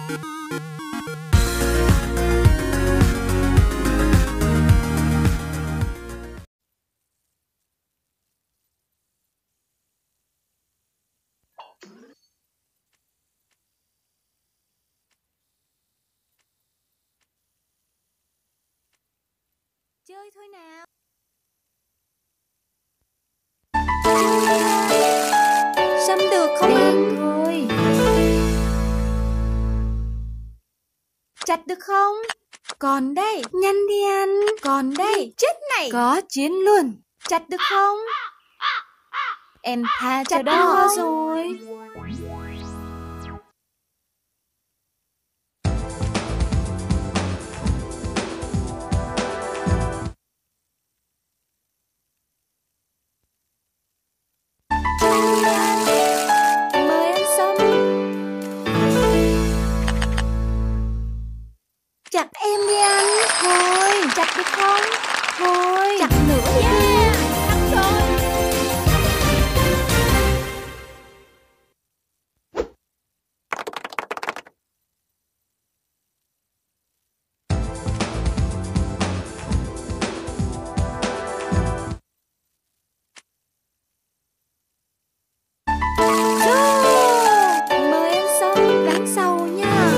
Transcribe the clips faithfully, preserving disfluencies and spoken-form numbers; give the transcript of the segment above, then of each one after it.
Chơi thôi nào. Xăm được không anh? Thôi. Chặt được không? Còn đây. Nhanh đi anh. Còn đây. Chết này. Có chiến luôn. Chặt được không? Em tha cho đó rồi. Mời anh Sâm. Chặt em đi anh. Thôi. Chặt được không? Thôi. Chặt nữa đi. Yeah. Thắng rồi. Mời anh Sâm đánh sau nha.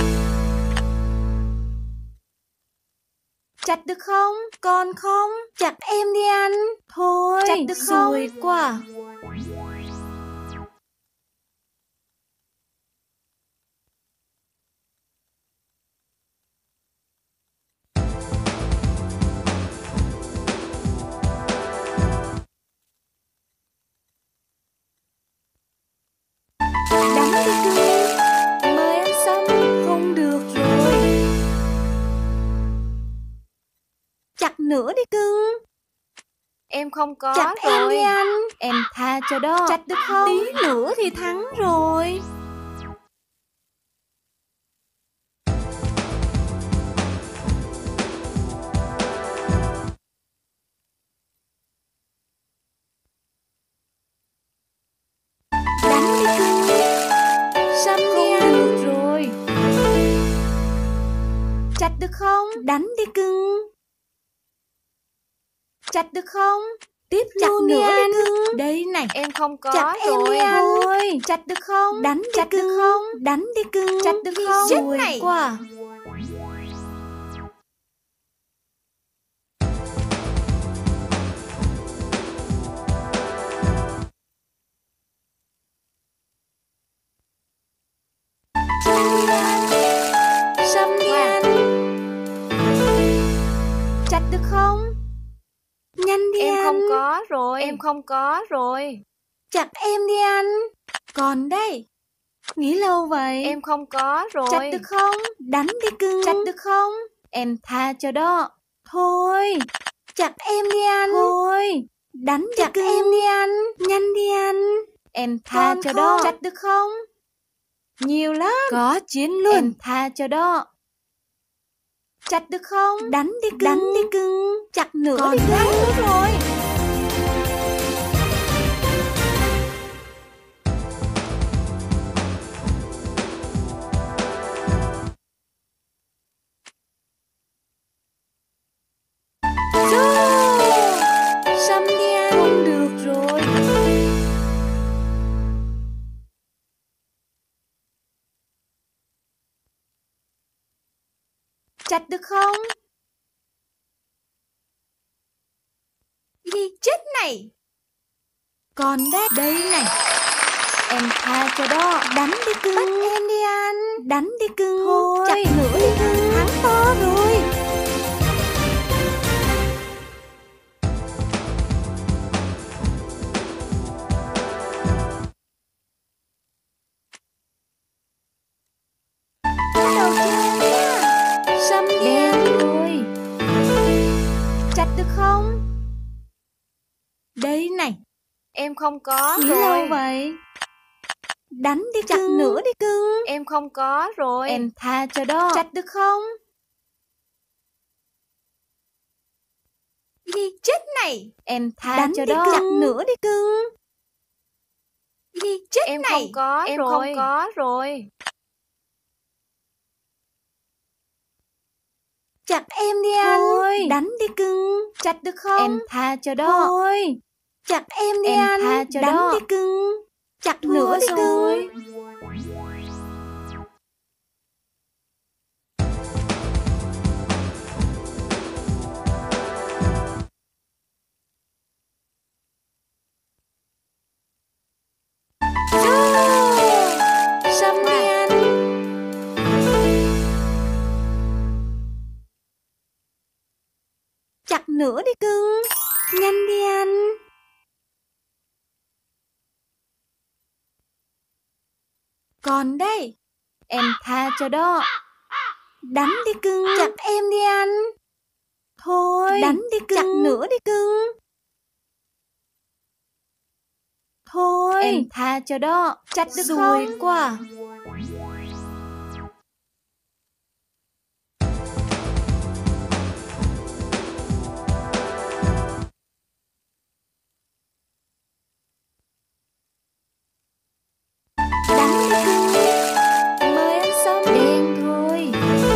Chặt được không? Còn không? Chặt em đi anh. Thôi. Chặt được không? Xui quá. Đánh đi cưng. Mời anh Sâm. Không được rồi. Chặt nữa đi cưng. Em không có. Chặt rồi. Em đi anh. Em tha cho đó. Chặt được không? Tí nữa thì thắng rồi. Đánh đi cưng. Xăm đi anh. Được rồi. Chặt được không? Đánh đi cưng. Chặt được không? Tiếp chặt luôn nữa đi cưng. Đây này. Em không có. Chặt em rồi. Đi anh. Thôi. Chặt được không? Đánh đi chặt cưng. Được không? Đánh đi cưng. Chặt được không? Chết này. Quá. Xăm đi anh. Chặt được không? Nhanh đi em anh. Em không có rồi. Em không có rồi. Chặt em đi anh. Còn đây. Nghĩ lâu vậy. Em không có rồi. Chặt được không? Đánh đi cưng. Chặt được không? Em tha cho đó. Thôi. Chặt em đi anh. Thôi. Đánh chặt cưng. Em đi anh. Nhanh đi anh. Em tha con cho không? Đó. Chặt được không? Nhiều lắm. Có chiến luôn. Em tha cho đó. Chặt được không? Đánh đi cưng. Đánh đi cưng. Chặt nữa còn đi cưng. Đánh nữa rồi. Xăm đi anh. Không được rồi. Chặt được không? Gì chết này. Còn đây. Đây này. Em tha cho đó. Đánh đi cưng. Bắt em đi anh. Đánh đi cưng. Thôi. Chặt nữa đi cưng. Thắng to rồi. Đầu tiên nha. Xăm đi anh. Thôi. Chặt được không? Đây này. Em không có nghĩ rồi. Lâu vậy. Đánh đi chặt cưng. Nữa đi cưng. Em không có rồi. Em tha cho đó. Chặt được không? Gì chết này. Em tha đánh cho đó. Chặt nữa đi cưng. Gì chết em này. Em không có em rồi. Em không có rồi. Chặt em đi anh. Thôi. Đánh đi cưng. Chặt được không? Em tha cho đó. Thôi. Chặt em đi em anh. Em tha cho đánh đó. Đánh đi cưng. Chặt thua nữa đi rồi. Cưng. Sâm đi anh. Chặt nữa đi cưng. Nhanh đi anh. Còn đây. Em tha cho đó. Đánh đi cưng. Chặt em đi anh. Thôi. Đánh đi cưng. Chặt nữa đi cưng. Thôi. Em tha cho đó. Chặt được không? Xui quá. Đánh đi cưng. Mời anh Sâm. Đen thôi.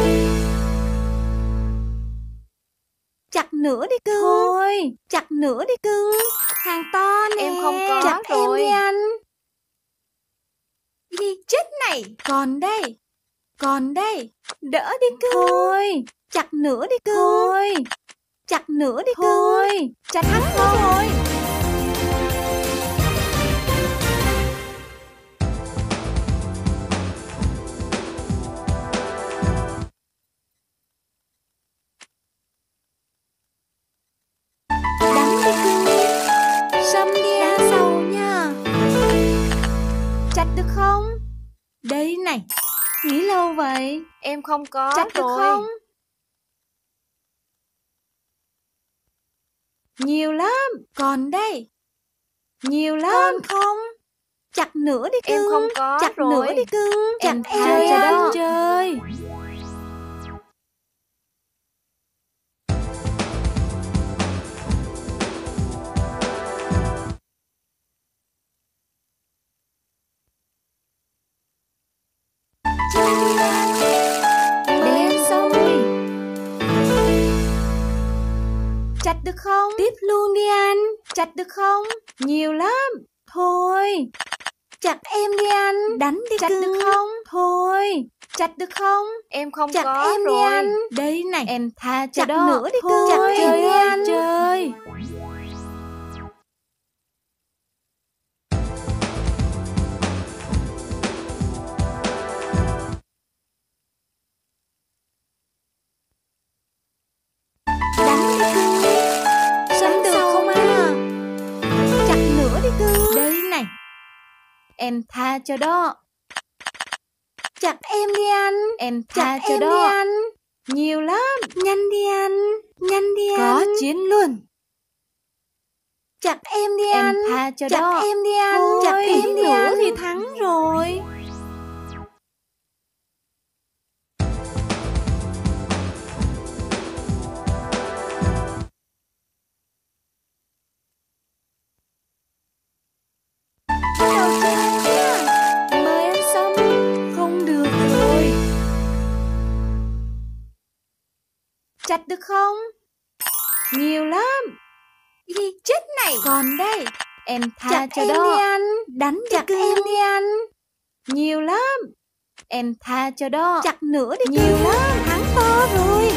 Chặt nữa đi cưng. Thôi. Chặt nữa đi cưng. Hàng to nè. Em không có chặt rồi. Em đi anh. Đi chết này. Còn đây. Còn đây. Đỡ đi cưng. Thôi. Chặt nữa đi cưng. Thôi. Chặt nữa đi cưng. Thôi. Chặt thắng rồi. Đánh đi cưng. Sâm đi anh. Sâu nha. Chặt được không? Đây này. Nghĩ lâu vậy. Em không có chặt được rồi. Không? Nhiều lắm. Còn đây. Nhiều lắm. Còn không? Chặt nữa đi cưng. Em không có chặt rồi. Nữa đi cưng. Chặt em chơi cho đó. Chơi. Đen xong rồi. Chặt được không? Tiếp luôn đi anh. Chặt được không? Nhiều lắm. Thôi. Chặt em đi anh. Đánh đi chặt cưng. Được không? Thôi. Chặt được không? Em không chặt có em rồi. Đi anh. Đây này. Em tha cho chặt đó. Nữa đi cưng. Chặt chơi đi anh. Chơi. Đánh đi cưng. Đánh được không à? Chặt nữa đi cưng. Đây này. Em tha cho đó. Chặt em đi anh. Em tha chặt cho em đó. Đi anh. Nhiều lắm. Nhanh đi anh. Nhanh đi anh. Có chiến luôn. Chặt em đi em anh. Em tha cho chặt đó. Chặt em đi anh. Thôi. Chặt em đi nữa anh. Thì thắng rồi. Mời anh Sâm. Không được rồi. Chặt được không? Nhiều lắm. Đi chết này. Còn đây. Em tha chặt cho em đó. Đi anh. Đánh chặt em đi anh. Nhiều lắm. Em tha cho đó. Chặt nữa đi. Nhiều cưng. Lắm. Thắng to rồi.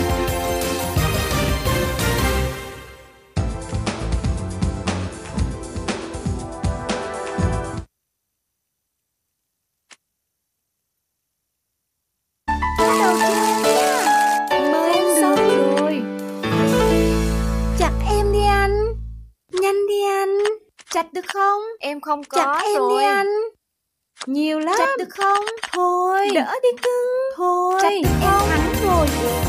Đầu tiên nha. Mời em xong rồi. Chặt em đi anh. Nhanh đi anh. Chặt được không? Em không có chặt em rồi. Đi anh. Nhiều lắm. Chặt được không? Thôi. Đỡ đi cưng. Thôi. Chặt được không? Em thắng rồi.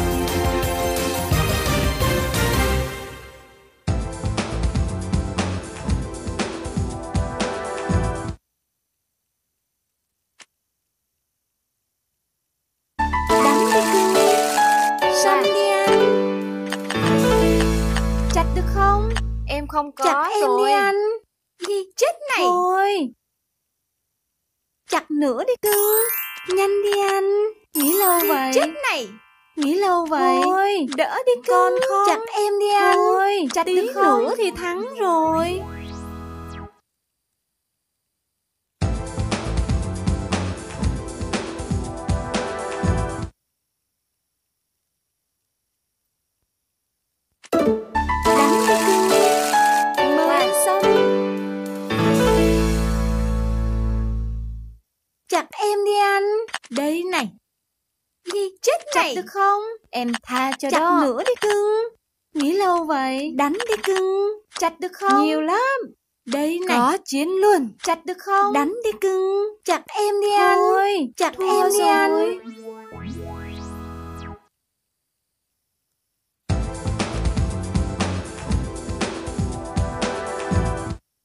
Đánh đi cưng. Sâm đi anh. Chặt được không? Em không có chặt em rồi. Đi anh. Đi chết này. Thôi. Chặt nữa đi cưng. Nhanh đi anh. Nghĩ lâu đi vậy. Chết này. Nghĩ lâu vậy. Thôi, đỡ đi cưng. con không. Chặt em đi anh. Thôi, chặt tí được không? nữa thì thắng rồi. Đánh đi cưng. Mới xong. Chặt em đi anh. Đây này. Đi chết này. Chặt được không? Em tha cho Chặt đó. nữa đi cưng. Nghĩ lâu vậy. Đánh đi cưng. Chặt được không? Nhiều lắm. Đây này. Có chiến luôn. Chặt được không? Đánh đi cưng. Chặt em đi Thôi, anh. Chặt thua em đi rồi. anh.